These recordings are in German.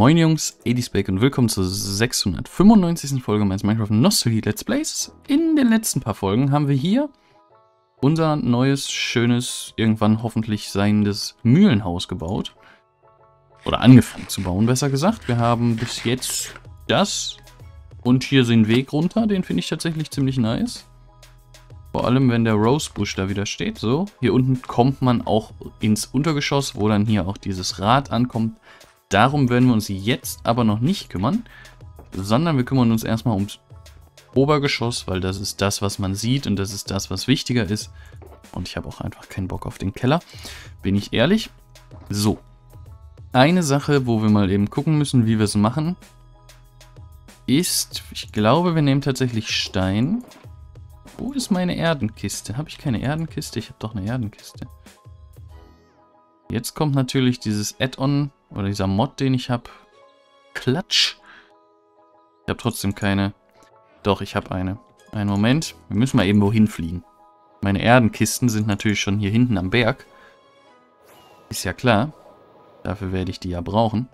Moin Jungs, Edisbeck und willkommen zur 695. Folge meines Minecraft Nostalgie Let's Plays. In den letzten paar Folgen haben wir hier unser neues, schönes, irgendwann hoffentlich seiendes Mühlenhaus gebaut. Oder angefangen zu bauen, besser gesagt. Wir haben bis jetzt das und hier den Weg runter, den finde ich tatsächlich ziemlich nice. Vor allem, wenn der Rosebush da wieder steht. So, hier unten kommt man auch ins Untergeschoss, wo dann hier auch dieses Rad ankommt. Darum werden wir uns jetzt aber noch nicht kümmern, sondern wir kümmern uns erstmal ums Obergeschoss, weil das ist das, was man sieht und das ist das, was wichtiger ist. Und ich habe auch einfach keinen Bock auf den Keller, bin ich ehrlich. So, eine Sache, wo wir mal eben gucken müssen, wie wir es machen, ist, ich glaube, wir nehmen tatsächlich Stein. Wo ist meine Erdenkiste? Habe ich keine Erdenkiste? Ich habe doch eine Erdenkiste. Jetzt kommt natürlich dieses Add-on oder dieser Mod, den ich habe. Klatsch. Ich habe trotzdem keine. Doch, ich habe eine. Einen Moment. Wir müssen mal eben wohin fliegen. Meine Erdenkisten sind natürlich schon hier hinten am Berg. Ist ja klar. Dafür werde ich die ja brauchen.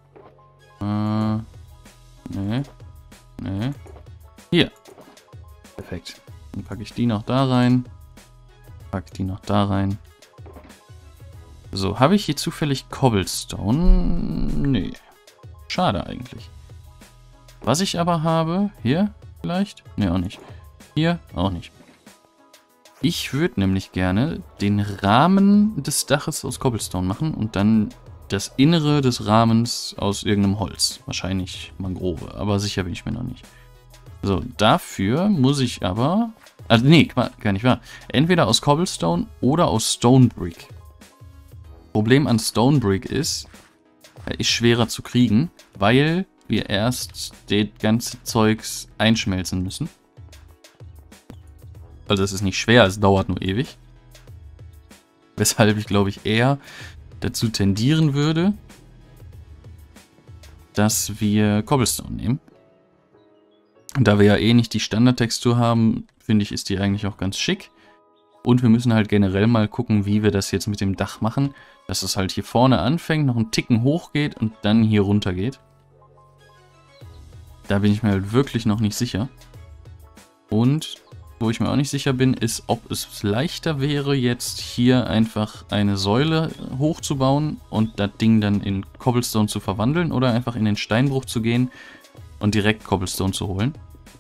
Nee. Hier. Perfekt. Dann packe ich die noch da rein. Packe die noch da rein. So, habe ich hier zufällig Cobblestone? Nee. Schade eigentlich. Was ich aber habe, hier vielleicht? Nee, auch nicht. Hier auch nicht. Ich würde nämlich gerne den Rahmen des Daches aus Cobblestone machen und dann das Innere des Rahmens aus irgendeinem Holz. Wahrscheinlich Mangrove, aber sicher bin ich mir noch nicht. So, dafür muss ich aber... Also nee, gar nicht wahr. Entweder aus Cobblestone oder aus Stone Brick. Problem an Stone Brick ist, er ist schwerer zu kriegen, weil wir erst das ganze Zeugs einschmelzen müssen. Also es ist nicht schwer, es dauert nur ewig. Weshalb ich, glaube ich, eher dazu tendieren würde, dass wir Cobblestone nehmen. Und da wir ja eh nicht die Standardtextur haben, finde ich, ist die eigentlich auch ganz schick. Und wir müssen halt generell mal gucken, wie wir das jetzt mit dem Dach machen. Dass es halt hier vorne anfängt, noch einen Ticken hoch geht und dann hier runter geht. Da bin ich mir halt wirklich noch nicht sicher. Und wo ich mir auch nicht sicher bin, ist, ob es leichter wäre, jetzt hier einfach eine Säule hochzubauen und das Ding dann in Cobblestone zu verwandeln oder einfach in den Steinbruch zu gehen und direkt Cobblestone zu holen.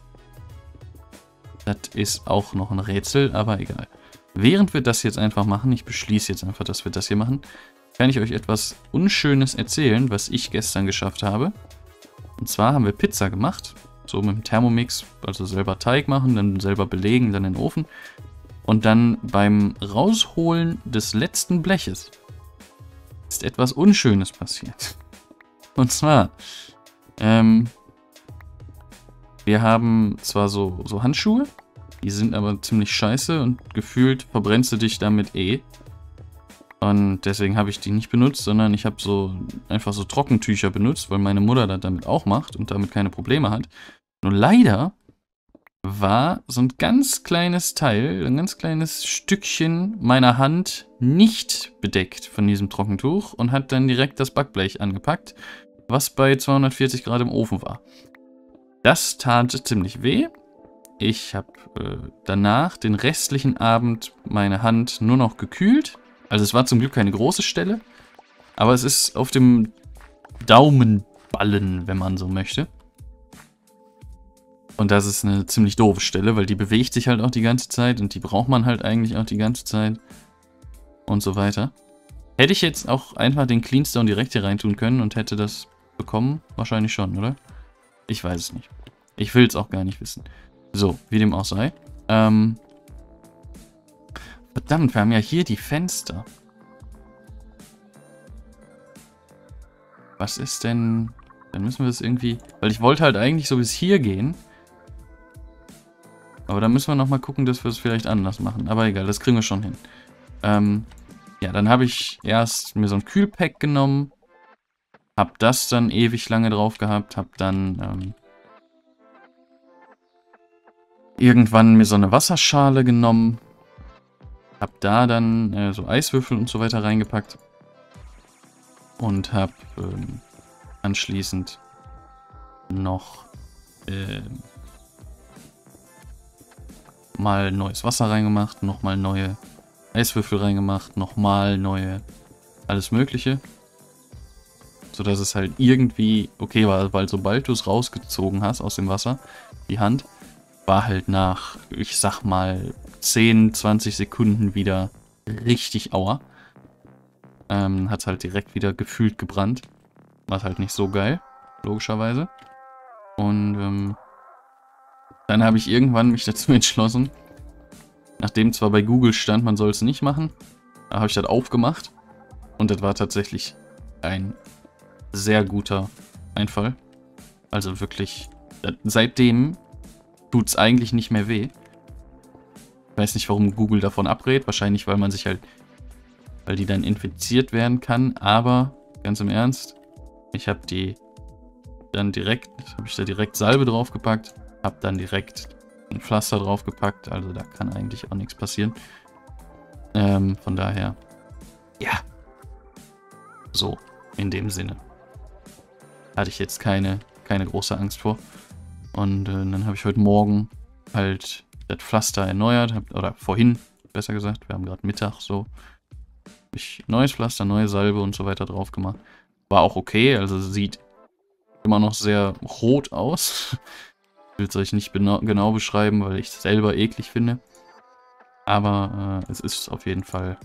Das ist auch noch ein Rätsel, aber egal. Während wir das jetzt einfach machen, ich beschließe jetzt einfach, dass wir das hier machen, kann ich euch etwas Unschönes erzählen, was ich gestern geschafft habe. Und zwar haben wir Pizza gemacht, so mit dem Thermomix, also selber Teig machen, dann selber belegen, dann in den Ofen. Und dann beim Rausholen des letzten Bleches ist etwas Unschönes passiert. Und zwar, wir haben zwar so Handschuhe, die sind aber ziemlich scheiße und gefühlt verbrennst du dich damit eh. Und deswegen habe ich die nicht benutzt, sondern ich habe einfach so Trockentücher benutzt, weil meine Mutter das damit auch macht und damit keine Probleme hat. Nur leider war so ein ganz kleines Teil, ein ganz kleines Stückchen meiner Hand nicht bedeckt von diesem Trockentuch und hat dann direkt das Backblech angepackt, was bei 240 Grad im Ofen war. Das tat ziemlich weh. Ich habe danach den restlichen Abend meine Hand nur noch gekühlt. Also es war zum Glück keine große Stelle, aber es ist auf dem Daumenballen, wenn man so möchte. Und das ist eine ziemlich doofe Stelle, weil die bewegt sich halt auch die ganze Zeit und die braucht man halt eigentlich auch die ganze Zeit und so weiter. Hätte ich jetzt auch einfach den Cleanstone direkt hier reintun können und hätte das bekommen? Wahrscheinlich schon, oder? Ich weiß es nicht. Ich will es auch gar nicht wissen. So, wie dem auch sei. Verdammt, wir haben ja hier die Fenster. Was ist denn... Dann müssen wir das irgendwie... Weil ich wollte halt eigentlich so bis hier gehen. Aber da müssen wir nochmal gucken, dass wir es vielleicht anders machen. Aber egal, das kriegen wir schon hin. Ja, dann habe ich erst mir so ein Kühlpack genommen. Hab das dann ewig lange drauf gehabt. Hab dann... irgendwann mir so eine Wasserschale genommen. Hab da dann so Eiswürfel und so weiter reingepackt. Und hab Anschließend noch mal neues Wasser reingemacht, nochmal neue Eiswürfel reingemacht, nochmal neue alles Mögliche. Sodass es halt irgendwie okay war, weil sobald du es rausgezogen hast aus dem Wasser, die Hand, war halt nach, ich sag mal, 10, 20 Sekunden wieder richtig Aua. Hat es halt direkt wieder gefühlt gebrannt. War halt nicht so geil, logischerweise. Und dann habe ich irgendwann mich dazu entschlossen, nachdem zwar bei Google stand, man soll es nicht machen, da habe ich das aufgemacht. Und das war tatsächlich ein sehr guter Einfall. Also wirklich, seitdem tut es eigentlich nicht mehr weh. Ich weiß nicht, warum Google davon abrät. Wahrscheinlich, weil man sich halt, weil die dann infiziert werden kann. Aber ganz im Ernst, ich habe die dann direkt, habe ich da direkt Salbe draufgepackt, habe dann direkt ein Pflaster draufgepackt. Also da kann eigentlich auch nichts passieren. Von daher, ja, so in dem Sinne hatte ich jetzt keine große Angst vor. Und dann habe ich heute Morgen halt das Pflaster erneuert, oder vorhin, besser gesagt, wir haben gerade Mittag, so. Habe ich neues Pflaster, neue Salbe und so weiter drauf gemacht. War auch okay, also sieht immer noch sehr rot aus. Ich will es euch nicht genau beschreiben, weil ich es selber eklig finde. Aber es ist auf jeden Fall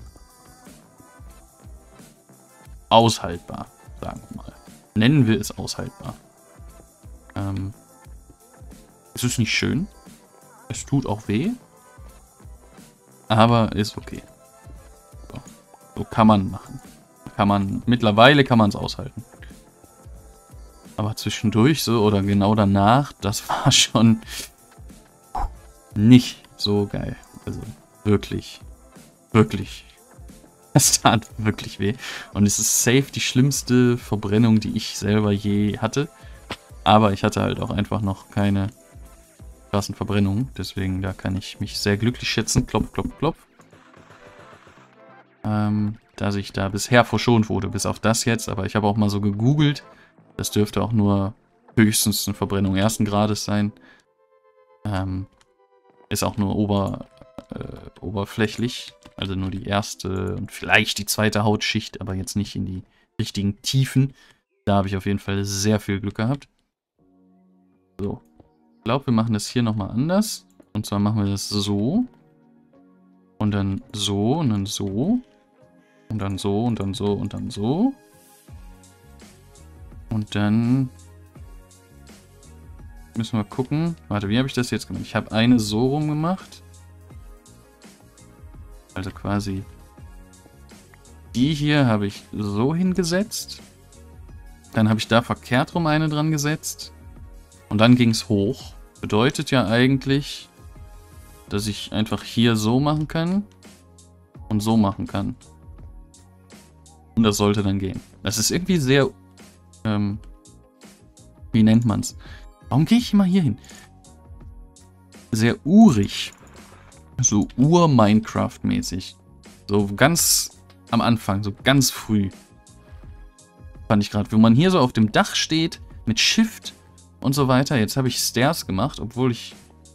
aushaltbar, sagen wir mal. Nennen wir es aushaltbar. Es ist nicht schön. Es tut auch weh. Aber ist okay. So kann man machen. Mittlerweile kann man es aushalten. Aber zwischendurch so oder genau danach, das war schon nicht so geil. Also wirklich. Es tat wirklich weh. Und es ist safe die schlimmste Verbrennung, die ich selber je hatte. Aber ich hatte halt auch einfach noch keine krassen Verbrennungen. Deswegen, da kann ich mich sehr glücklich schätzen. Klopf, klopf, klopf. Dass ich da bisher verschont wurde, bis auf das jetzt. Aber ich habe auch mal so gegoogelt. Das dürfte auch nur höchstens eine Verbrennung ersten Grades sein. Ist auch nur oberflächlich. Also nur die erste und vielleicht die zweite Hautschicht, aber jetzt nicht in die richtigen Tiefen. Da habe ich auf jeden Fall sehr viel Glück gehabt. So. Ich glaube, wir machen das hier nochmal anders. Und zwar machen wir das so. Und dann so und dann so. Und dann so und dann so und dann so. Und dann müssen wir gucken. Warte, wie habe ich das jetzt gemacht? Ich habe eine so rum gemacht. Also quasi die hier habe ich so hingesetzt. Dann habe ich da verkehrt rum eine dran gesetzt. Und dann ging es hoch. Bedeutet ja eigentlich, dass ich einfach hier so machen kann und so machen kann. Und das sollte dann gehen. Das ist irgendwie sehr, wie nennt man es? Warum gehe ich immer hier hin? Sehr urig. So Ur-Minecraft-mäßig. So ganz am Anfang, so ganz früh. Fand ich gerade, wo man hier so auf dem Dach steht, mit Shift und so weiter. Jetzt habe ich Stairs gemacht, obwohl ich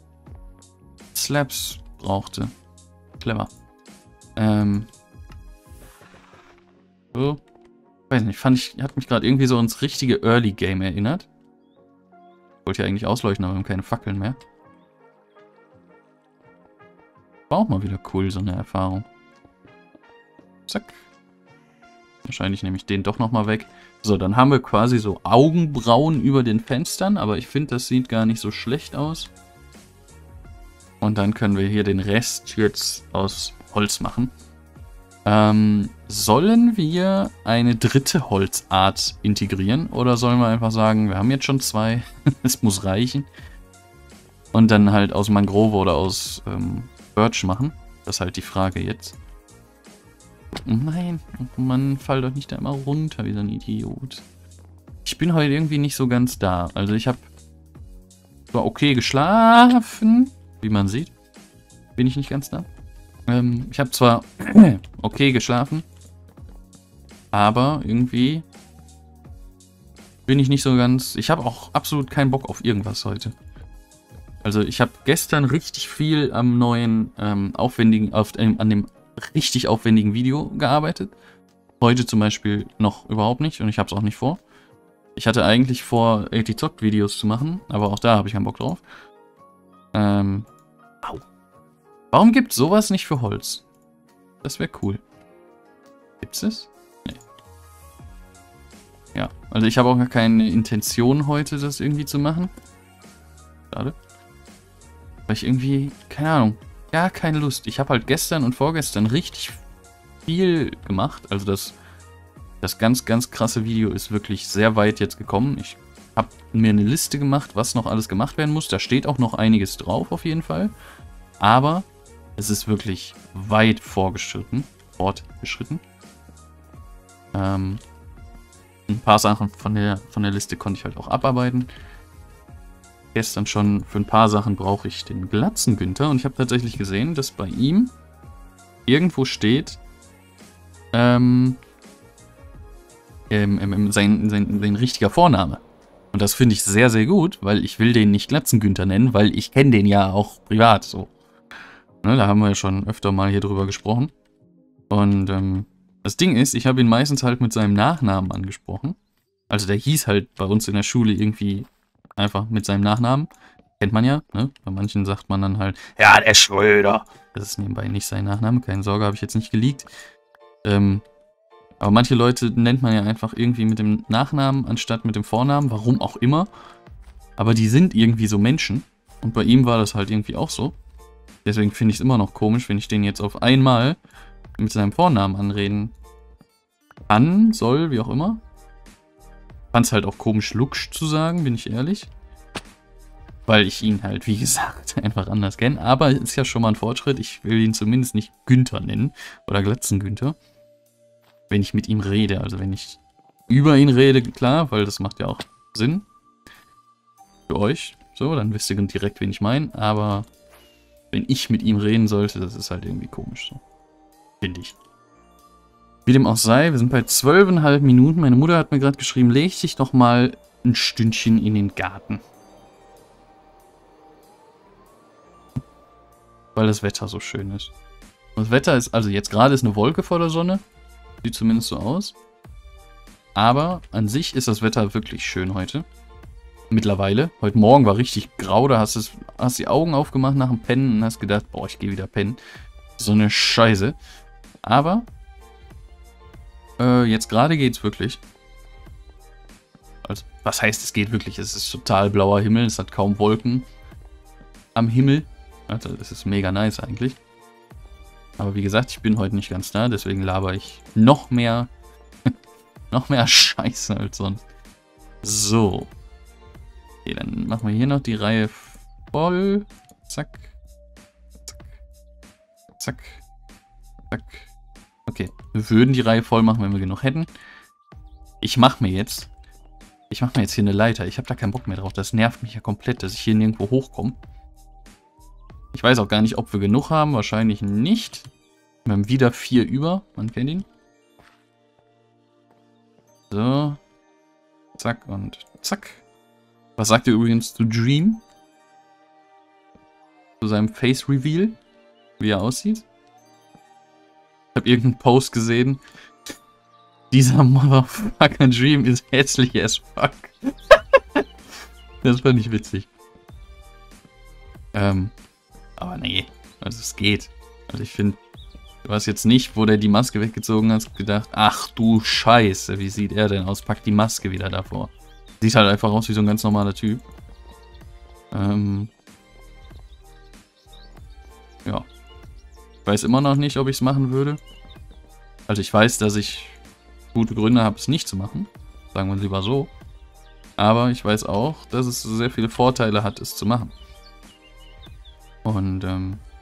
Slabs brauchte. Clever. So. Weiß nicht, hat mich gerade irgendwie so ins richtige Early Game erinnert. Ich wollte ja eigentlich ausleuchten, aber wir haben keine Fackeln mehr. War auch mal wieder cool, so eine Erfahrung. Zack. Wahrscheinlich nehme ich den doch nochmal weg. So, dann haben wir quasi so Augenbrauen über den Fenstern, aber ich finde, das sieht gar nicht so schlecht aus. Und dann können wir hier den Rest jetzt aus Holz machen. Sollen wir eine dritte Holzart integrieren? Oder sollen wir einfach sagen, wir haben jetzt schon 2, es muss reichen. Und dann halt aus Mangrove oder aus Birch machen? Das ist halt die Frage jetzt. Nein, Mann, fall doch nicht da immer runter wie so ein Idiot. Ich bin heute irgendwie nicht so ganz da. Also ich habe zwar okay geschlafen, wie man sieht. Bin ich nicht ganz da. Ich habe zwar okay geschlafen, aber irgendwie bin ich nicht so ganz... Ich habe auch absolut keinen Bock auf irgendwas heute. Also ich habe gestern richtig viel am neuen, an dem richtig aufwendigen Video gearbeitet. Heute zum Beispiel noch überhaupt nicht und ich habe es auch nicht vor. Ich hatte eigentlich vor, 80 Zock Videos zu machen, aber auch da habe ich keinen Bock drauf. Au. Warum gibt es sowas nicht für Holz? Das wäre cool. Gibt's es? Nee. Ja, also ich habe auch gar keine Intention heute, das irgendwie zu machen. Schade. Weil ich irgendwie, keine Ahnung, gar keine Lust. Ich habe halt gestern und vorgestern richtig viel gemacht. Also das ganz, ganz krasse Video ist wirklich sehr weit jetzt gekommen. Ich habe mir eine Liste gemacht, was noch alles gemacht werden muss. Da steht auch noch einiges drauf auf jeden Fall. Aber es ist wirklich weit fortgeschritten. Ein paar Sachen von der Liste konnte ich halt auch abarbeiten. Gestern schon für ein paar Sachen brauche ich den Glatzen Günther und ich habe tatsächlich gesehen, dass bei ihm irgendwo steht sein richtiger Vorname. Und das finde ich sehr, sehr gut, weil ich will den nicht Glatzen Günther nennen, weil ich kenne den ja auch privat so. Ne, da haben wir ja schon öfter mal hier drüber gesprochen. Und das Ding ist, ich habe ihn meistens halt mit seinem Nachnamen angesprochen. Also der hieß halt bei uns in der Schule irgendwie einfach mit seinem Nachnamen. Kennt man ja, ne? Bei manchen sagt man dann halt, ja, der Schröder. Das ist nebenbei nicht sein Nachname, keine Sorge, habe ich jetzt nicht geleakt. Aber manche Leute nennt man ja einfach irgendwie mit dem Nachnamen anstatt mit dem Vornamen, warum auch immer. Aber die sind irgendwie so Menschen. Und bei ihm war das halt irgendwie auch so. Deswegen finde ich es immer noch komisch, wenn ich den jetzt auf einmal mit seinem Vornamen anreden kann, soll, wie auch immer. Fand es halt auch komisch, Luksch zu sagen, bin ich ehrlich. Weil ich ihn halt, wie gesagt, einfach anders kenne. Aber ist ja schon mal ein Fortschritt. Ich will ihn zumindest nicht Günther nennen. Oder Glatzen Günther. Wenn ich mit ihm rede. Also wenn ich über ihn rede, klar, weil das macht ja auch Sinn. Für euch. So, dann wisst ihr direkt, wen ich meine. Aber wenn ich mit ihm reden sollte, das ist halt irgendwie komisch so. Finde ich. Wie dem auch sei, wir sind bei 12,5 Minuten. Meine Mutter hat mir gerade geschrieben, leg dich doch mal ein Stündchen in den Garten. Weil das Wetter so schön ist. Und das Wetter ist, also jetzt gerade ist eine Wolke vor der Sonne. Sieht zumindest so aus. Aber an sich ist das Wetter wirklich schön heute. Mittlerweile. Heute Morgen war richtig grau. Da hast die Augen aufgemacht nach dem Pennen und hast gedacht, boah, ich gehe wieder pennen. So eine Scheiße. Aber jetzt gerade geht's wirklich. Also, was heißt, es geht wirklich? Es ist total blauer Himmel. Es hat kaum Wolken am Himmel. Also, das ist mega nice eigentlich. Aber wie gesagt, ich bin heute nicht ganz da. Deswegen laber ich noch mehr noch mehr Scheiße als sonst. So. Okay, dann machen wir hier noch die Reihe voll. Zack. Zack. Zack. Zack. Okay, wir würden die Reihe voll machen, wenn wir genug hätten. Ich mache mir jetzt hier eine Leiter. Ich habe da keinen Bock mehr drauf. Das nervt mich ja komplett, dass ich hier nirgendwo hochkomme. Ich weiß auch gar nicht, ob wir genug haben. Wahrscheinlich nicht. Wir haben wieder 4 über. Man kennt ihn. So. Zack und zack. Was sagt ihr übrigens zu Dream? Zu seinem Face Reveal? Wie er aussieht? Ich habe irgendeinen Post gesehen. Dieser Motherfucker Dream ist hässlich as fuck. Das fand ich witzig. Aber nee, also es geht. Also ich finde, du hast jetzt nicht, wo der die Maske weggezogen hat, gedacht, ach du Scheiße, wie sieht er denn aus? Pack die Maske wieder davor. Sieht halt einfach aus wie so ein ganz normaler Typ. Ja. Ich weiß immer noch nicht, ob ich es machen würde. Also ich weiß, dass ich gute Gründe habe, es nicht zu machen. Sagen wir lieber so. Aber ich weiß auch, dass es sehr viele Vorteile hat, es zu machen. Und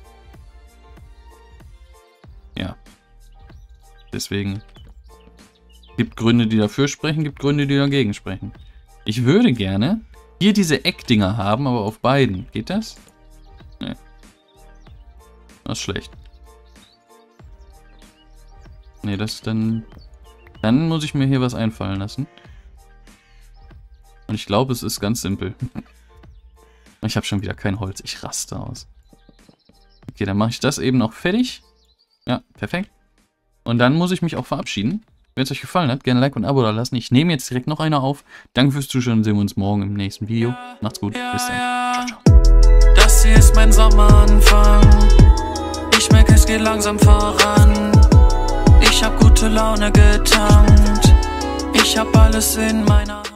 ja. Deswegen gibt Gründe, die dafür sprechen, gibt Gründe, die dagegen sprechen. Ich würde gerne hier diese Eckdinger haben, aber auf beiden. Geht das? Nee. Das ist schlecht. Nee, das dann... Dann muss ich mir hier was einfallen lassen. Und ich glaube, es ist ganz simpel. Ich habe schon wieder kein Holz. Ich raste aus. Okay, dann mache ich das eben noch fertig. Ja, perfekt. Und dann muss ich mich auch verabschieden. Wenn es euch gefallen hat, gerne Like und Abo da lassen. Ich nehme jetzt direkt noch eine auf. Danke fürs Zuschauen. Sehen wir uns morgen im nächsten Video. Macht's gut. Bis dann. Ciao, ciao. Das hier ist mein Sommeranfang. Ich merke, es geht langsam voran. Ich hab gute Laune getankt. Ich hab alles in meiner Hand.